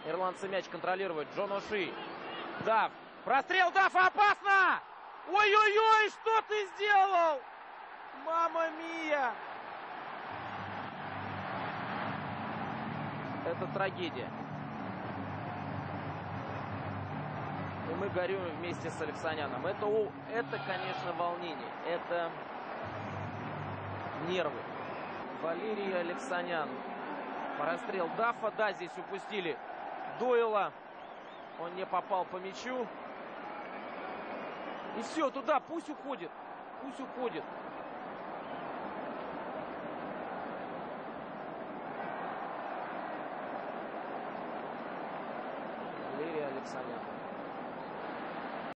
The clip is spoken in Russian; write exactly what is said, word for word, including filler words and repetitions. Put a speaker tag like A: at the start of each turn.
A: Ирландцы мяч контролируют. Джон Оши. Дафф. Прострел Даффа. Опасно! Ой-ой-ой, что ты сделал? Мамма мия! Это трагедия. И мы горюем вместе с Алексаняном. Это, это, конечно, волнение. Это нервы. Валерий Алексанян. Расстрел Даффа. Да, здесь упустили Дойла. Он не попал по мячу. И все, туда, пусть уходит. Пусть уходит. Валерий Алексанян.